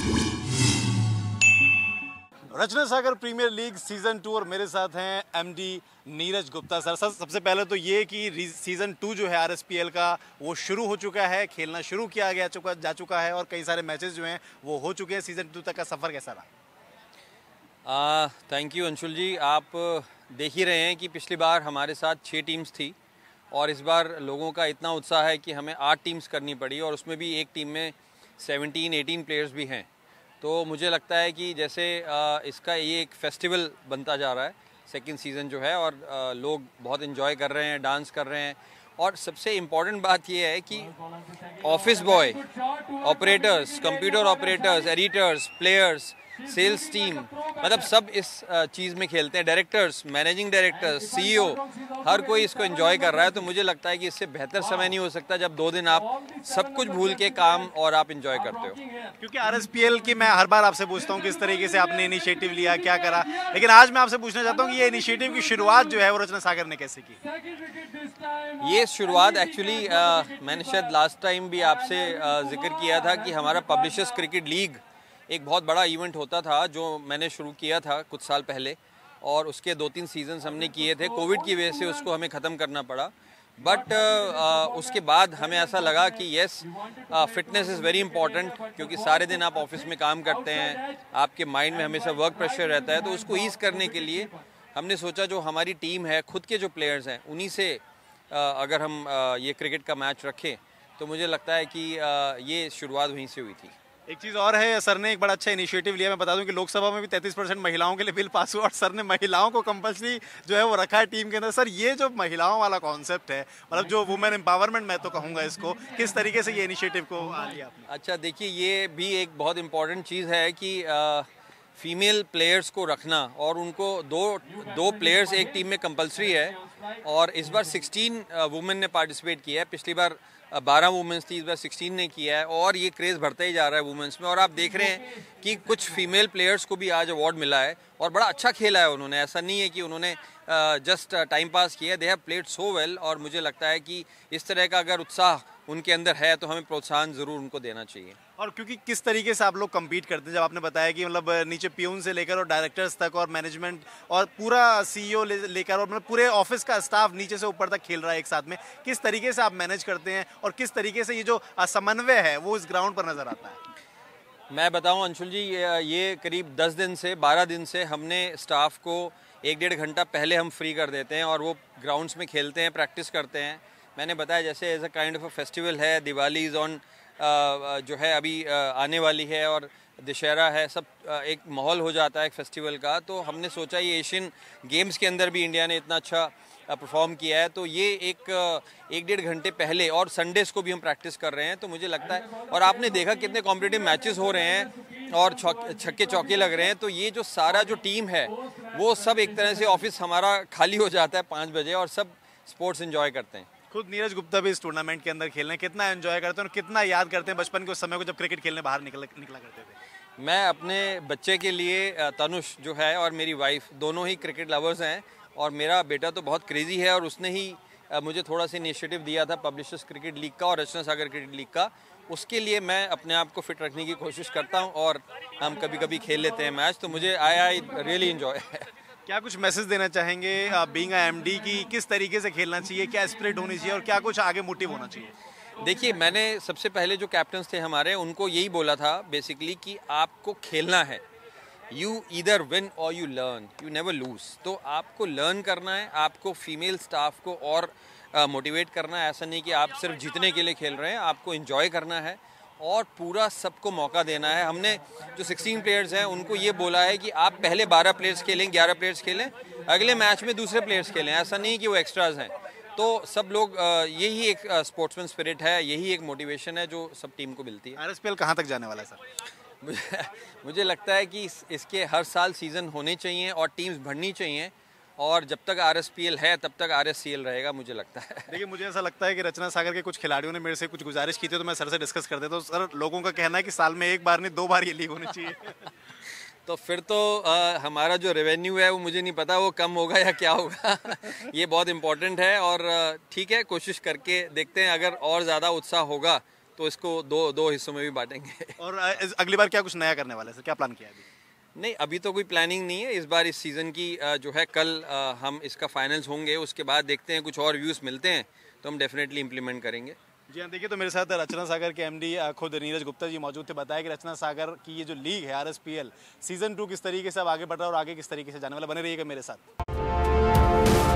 रचना Sagar premier league season 2 और मेरे साथ हैं एमडी नीरज गुप्ता सर। सबसे पहले तो ये कि सीजन 2 जो है आरएसपीएल का वो शुरू हो चुका है, खेलना शुरू किया जा चुका है और कई सारे मैचेस जो हैं वो हो चुके हैं। सीजन 2 तक का सफर कैसा रहा? Thank you Anshul ji. आप देख ही रहे हैं कि पिछली बार हमारे साथ 6 टीम्स थी और इस बार लोगों का इतना उत्साह है कि हमें 8 टीम्स करनी पड़ी और उसमें भी एक टीम में 17-18 प्लेयर्स भी हैं। तो मुझे लगता है कि जैसे इसका ये एक फेस्टिवल बनता जा रहा है सेकंड सीज़न जो है, और लोग बहुत इन्जॉय कर रहे हैं, डांस कर रहे हैं। और सबसे इम्पॉर्टेंट बात ये है कि office boy, operators, computer operators, editors, players, sales team, मतलब सब इस चीज़ में खेलते हैं। डायरेक्टर्स, मैनेजिंग डायरेक्टर्स, सीईओ, हर कोई इसको एंजॉय कर रहा है। तो मुझे लगता है कि इससे बेहतर समय नहीं हो सकता जब 2 दिन आप सब कुछ भूल के काम और आप एंजॉय करते हो। क्योंकि आरएसपीएल की मैं हर बार आपसे पूछता हूँ किस तरीके से आपने इनिशिएटिव लिया, क्या करा, लेकिन आज मैं आपसे पूछना चाहता हूँ कि ये इनिशिएटिव की शुरुआत जो है वो रचना सागर ने कैसे की? ये शुरुआत एक्चुअली मैंने शायद लास्ट टाइम भी आपसे जिक्र किया था कि हमारा पब्लिशर्स क्रिकेट लीग एक बहुत बड़ा इवेंट होता था जो मैंने शुरू किया था कुछ साल पहले, और उसके 2-3 सीजन्स हमने किए थे। कोविड की वजह से उसको हमें ख़त्म करना पड़ा, बट उसके बाद हमें ऐसा लगा कि yes, fitness is very important, क्योंकि सारे दिन आप ऑफिस में काम करते हैं, आपके माइंड में हमेशा वर्क प्रेशर रहता है। तो उसको ईज़ करने के लिए हमने सोचा जो हमारी टीम है, खुद के जो प्लेयर्स हैं, उन्हीं से अगर हम ये क्रिकेट का मैच रखें तो मुझे लगता है कि ये शुरुआत वहीं से हुई थी। एक चीज़ और है, सर ने एक बड़ा अच्छा इनिशिएटिव लिया। मैं बता दूं कि लोकसभा में भी 33% महिलाओं के लिए बिल पास हुआ और सर ने महिलाओं को कंपल्सरी जो है वो रखा है टीम के अंदर। सर, ये जो महिलाओं वाला कॉन्सेप्ट है, मतलब जो वुमेन एम्पावरमेंट मैं तो कहूँगा इसको, किस तरीके से ये इनिशिएटिव को लिया आपने? अच्छा, देखिए, ये भी एक बहुत इम्पॉर्टेंट चीज़ है कि फीमेल प्लेयर्स को रखना, और उनको दो प्लेयर्स एक टीम में कंपलसरी है। और इस बार 16 वुमेन ने पार्टिसिपेट किया है। पिछली बार 12 वुमेन्स थी, इस बार 16 ने किया है, और ये क्रेज़ बढ़ता ही जा रहा है वुमेन्स में। और आप देख रहे हैं कि कुछ फीमेल प्लेयर्स को भी आज अवार्ड मिला है और बड़ा अच्छा खेला है उन्होंने। ऐसा नहीं है कि उन्होंने जस्ट टाइम पास किया, they have played so well. और मुझे लगता है कि इस तरह का अगर उत्साह उनके अंदर है तो हमें प्रोत्साहन ज़रूर उनको देना चाहिए। और क्योंकि किस तरीके से आप लोग कम्पीट करते हैं, जब आपने बताया कि मतलब नीचे पियून से लेकर और डायरेक्टर्स तक और मैनेजमेंट और पूरा सीईओ लेकर और मतलब पूरे ऑफिस का स्टाफ नीचे से ऊपर तक खेल रहा है एक साथ में, किस तरीके से आप मैनेज करते हैं और किस तरीके से ये जो समन्वय है वो इस ग्राउंड पर नजर आता है? मैं बताऊं अंशुल जी, ये करीब 10 दिन से 12 दिन से हमने स्टाफ को 1-1.5 घंटा पहले हम फ्री कर देते हैं और वो ग्राउंड्स में खेलते हैं, प्रैक्टिस करते हैं। मैंने बताया जैसे as a kind of a festival है, दिवाली इज़ ऑन जो है अभी आने वाली है, और दशहरा है, सब एक माहौल हो जाता है एक फेस्टिवल का। तो हमने सोचा ये एशियन गेम्स के अंदर भी इंडिया ने इतना अच्छा परफॉर्म किया है, तो ये 1-1.5 घंटे पहले, और संडेज़ को भी हम प्रैक्टिस कर रहे हैं। तो मुझे लगता है, और आपने देखा कितने कॉम्पिटिटिव मैचेस हो रहे हैं और छक्के चौके लग रहे हैं। तो ये जो सारा जो टीम है वो सब एक तरह से, ऑफिस हमारा खाली हो जाता है 5 बजे और सब स्पोर्ट्स एंजॉय करते हैं। खुद नीरज गुप्ता भी इस टूर्नामेंट के अंदर खेलने कितना एंजॉय करते हैं और कितना याद करते हैं बचपन के उस समय को जब क्रिकेट खेलने बाहर निकला करते थे? मैं अपने बच्चे के लिए, तनुष जो है और मेरी वाइफ दोनों ही क्रिकेट लवर्स हैं, और मेरा बेटा तो बहुत क्रेजी है, और उसने ही मुझे थोड़ा सा इनिशिएटिव दिया था पब्लिशर्स क्रिकेट लीग का और रचना सागर क्रिकेट लीग का। उसके लिए मैं अपने आप को फिट रखने की कोशिश करता हूँ और हम कभी कभी खेल लेते हैं मैच। तो मुझे आई रियली इन्जॉय। क्या कुछ मैसेज देना चाहेंगे बीइंग अ एमडी की, किस तरीके से खेलना चाहिए, क्या स्पिरिट होनी चाहिए और क्या कुछ आगे मोटिव होना चाहिए? देखिए, मैंने सबसे पहले जो कैप्टन्स थे हमारे, उनको यही बोला था बेसिकली कि आपको खेलना है। You either win or you learn, you never lose. तो आपको लर्न करना है, आपको फीमेल स्टाफ को और मोटिवेट करना है। ऐसा नहीं कि आप सिर्फ जीतने के लिए खेल रहे हैं, आपको एंजॉय करना है और पूरा सबको मौका देना है। हमने जो 16 प्लेयर्स हैं उनको ये बोला है कि आप पहले 12 प्लेयर्स खेलें, 11 प्लेयर्स खेलें, अगले मैच में दूसरे प्लेयर्स खेलें। ऐसा नहीं कि वो एक्स्ट्राज हैं। तो सब लोग, यही एक स्पोर्ट्समैन स्पिरिट है, यही एक मोटिवेशन है जो सब टीम को मिलती है। आरएसपीएल कहाँ तक जाने वाला है सर? मुझे लगता है कि इसके हर साल सीज़न होने चाहिए और टीम्स बढ़नी चाहिए, और जब तक आरएसपीएल है तब तक आरएससीएल रहेगा, मुझे लगता है। देखिए, मुझे ऐसा लगता है कि रचना सागर के कुछ खिलाड़ियों ने मेरे से कुछ गुजारिश की थी, तो मैं सर से डिस्कस कर देता हूँ। सर, लोगों का कहना है कि साल में एक बार नहीं 2 बार ये लीग होनी चाहिए। तो फिर तो हमारा जो रेवेन्यू है वो मुझे नहीं पता वो कम होगा या क्या होगा। ये बहुत इम्पोर्टेंट है, और ठीक है, कोशिश करके देखते हैं। अगर और ज़्यादा उत्साह होगा तो इसको दो दो हिस्सों में भी बांटेंगे। और अगली बार क्या कुछ नया करने वाले हैं सर, क्या प्लान किया है अभी? नहीं, अभी तो कोई प्लानिंग नहीं है इस बार। इस सीज़न की जो है कल हम इसका फाइनल्स होंगे, उसके बाद देखते हैं कुछ और व्यूज़ मिलते हैं तो हम डेफिनेटली इम्प्लीमेंट करेंगे। जी हाँ, देखिए तो मेरे साथ रचना सागर के एमडी खुद नीरज गुप्ता जी मौजूद थे। बताया कि रचना सागर की ये जो लीग है आरएसपीएल सीजन 2 किस तरीके से अब आगे बढ़ रहा है और आगे किस तरीके से जाने वाला। बने रहिएगा मेरे साथ।